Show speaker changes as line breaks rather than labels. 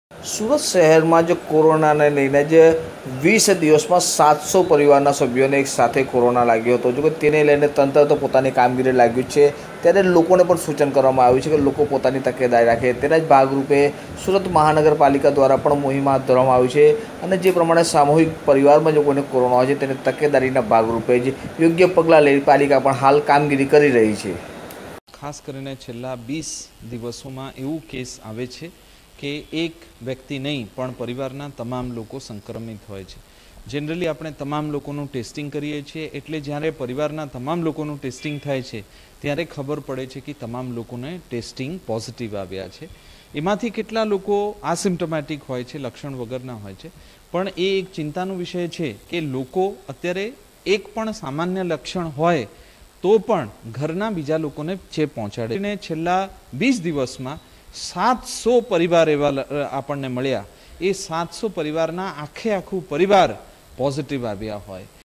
સુરત શહેરમાં જે કોરોનાને લઈને જે 20 દિવસમાં 700 પરિવારના સભ્યોને એક સાથે કોરોના લાગ્યો હતો, જો કે તેને લઈને તંત્ર તો પોતાની કામગીરી લાગ્યું છે, ત્યારે લોકોને પણ સૂચન કરવામાં આવ્યું છે કે લોકો પોતાની તકેદારી રાખે। તેના જ ભાગરૂપે સુરત મહાનગરપાલિકા દ્વારા પણ મુહિમ હાથ ધરવામાં આવી છે અને જે પ્રમાણે સામૂહિક પરિવારમાં જો કોઈને કોરોના હોય છે તેને તકેદારીના ભાગરૂપે જ યોગ્ય પગલાં લઈ પાલિકા પણ હાલ કામગીરી કરી રહી છે।
ખાસ કરીને છેલ્લા 20 દિવસોમાં એવું કેસ આવે છે કે એક વ્યક્તિ નહીં પણ પરિવારના તમામ લોકો સંક્રમિત હોય છે। જનરલી આપણે તમામ લોકોનું ટેસ્ટિંગ કરીએ છીએ, એટલે જ્યારે પરિવારના તમામ લોકોનું ટેસ્ટિંગ થાય છે ત્યારે ખબર પડે છે કે તમામ લોકોને ટેસ્ટિંગ પોઝિટિવ આવ્યા છે। એમાંથી કેટલા લોકો આસિમ્પ્ટોમેટિક હોય છે, લક્ષણ વગરના હોય છે, પણ એ એક ચિંતાનો વિષય છે કે લોકો અત્યારે એક પણ સામાન્ય લક્ષણ હોય તો પણ ઘરના બીજા લોકોને ચેપ પહોંચાડે અને છેલ્લા 20 દિવસમાં 700 પરિવાર એવા આપણને મળ્યા। એ 700 પરિવારના આખું પરિવાર પોઝિટિવ આવ્યા હોય।